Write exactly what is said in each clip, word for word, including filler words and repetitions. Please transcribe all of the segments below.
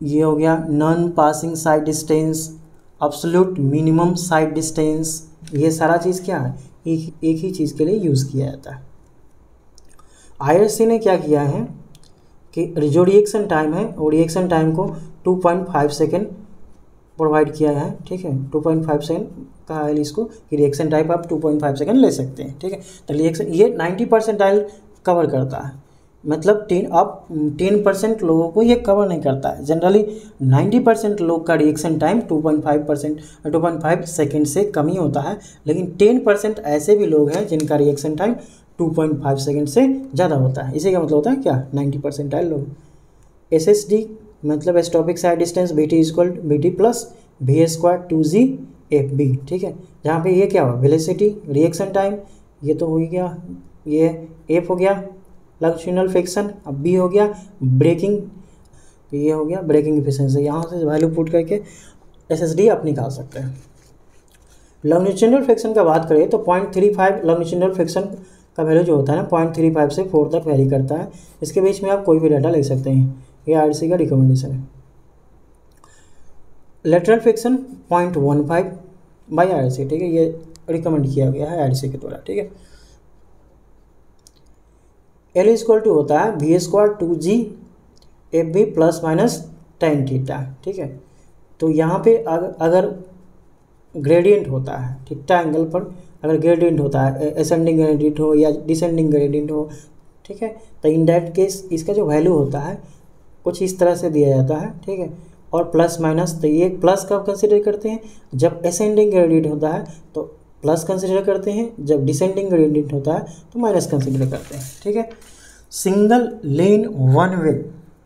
ये हो गया non passing side distance, absolute minimum side distance, ये सारा चीज़ क्या है, एक एक ही चीज़ के लिए यूज़ किया जाता है। आई आर सी ने क्या किया है कि जो रिएक्शन टाइम है वो रिएक्शन टाइम को two point five second provide किया है, ठीक है, टू पॉइंट फाइव सेकेंड कहा है इसको कि रिएक्शन टाइम आप टू पॉइंट फाइव सेकेंड ले सकते हैं, ठीक है। तो रिएक्शन ये नाइन्टी परसेंटाइल कवर करता है, मतलब टेन अब टेन परसेंट लोगों को ये कवर नहीं करता है। जनरली नाइन्टी परसेंट लोग का reaction time two point five percent two point five second से कम ही होता है, लेकिन टेन परसेंट ऐसे भी लोग हैं जिनका reaction time two point five second से ज़्यादा होता है। इसी का मतलब होता है क्या, नाइन्टी परसेंटाइल लोग। एस एस डी मतलब stopping side distance B T equal B T plus V square two G F B, ठीक है, जहाँ पे ये क्या हुआ वेलोसिटी, रिएक्शन टाइम, ये तो हो ही गया, ये एफ हो गया लॉन्जिट्यूडिनल फ्रिक्शन, अब बी हो गया ब्रेकिंग, ये हो गया ब्रेकिंग एफिशिएंसी। यहाँ से वैल्यू पुट करके एस एस डी आप निकाल सकते हैं। लॉन्जिट्यूडिनल फ्रिक्शन का बात करें तो point three five longitudinal friction का वैल्यू जो होता है ना पॉइंट थ्री फाइव से फोर तक वेरी करता है। इसके बीच में आप कोई भी डाटा ले सकते हैं, ये आई आर सी का रिकमेंडेशन है। Lateral friction point one five by I R C, ठीक है, ये रिकमेंड किया गया है आई आर सी के द्वारा, ठीक है। एल इक्वल टू होता है V square two G F B plus minus tan theta, ठीक है। तो यहाँ पे अगर अगर ग्रेडियंट होता है थीटा एंगल पर, अगर ग्रेडियंट होता है असेंडिंग ग्रेडियंट हो या डिसेंडिंग ग्रेडियंट हो, ठीक है, तो इन दैट केस इसका जो वैल्यू होता है कुछ इस तरह से दिया जाता है, ठीक है। और प्लस माइनस, तो ये प्लस कब कंसिडर करते हैं, जब असेंडिंग ग्रेडियंट होता है तो प्लस कंसिडर करते हैं, जब डिसेंडिंग ग्रेडियंट होता है तो माइनस कंसिडर करते हैं, ठीक है। सिंगल लेन वन वे,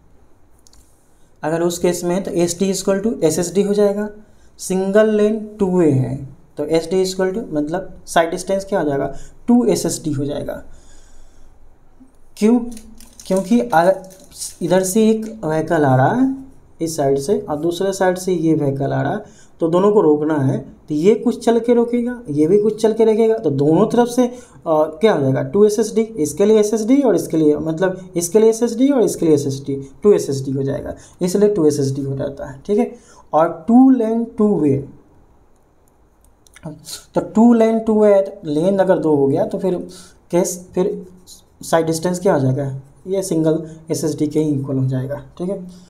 अगर उस केस में है तो S D equal to S S D हो जाएगा। सिंगल लेन टू वे है तो एस डी इक्वल टू मतलब साइड डिस्टेंस क्या हो जाएगा, टू एस एस डी हो जाएगा। क्यों, क्योंकि इधर से एक व्हीकल आ रहा है इस साइड से और दूसरे साइड से ये व्हीकल आ रहा है, तो दोनों को रोकना है, तो ये कुछ चल के रोकेगा, ये भी कुछ चल के रोकेगा, तो दोनों तरफ से आ, क्या हो जाएगा टू एस एस डी, इसके लिए एस एस डी और इसके लिए मतलब इसके लिए एस एस डी और इसके लिए S S D, two S S D हो जाएगा, इसलिए टू एस एस डी हो जाता है, ठीक है। और टू लेन टू वे, तो टू लेन टू वे लेन अगर दो हो गया तो फिर केस फिर साइड डिस्टेंस क्या हो जाएगा, ये सिंगल एस एस डी के ही इक्वल हो जाएगा, ठीक है।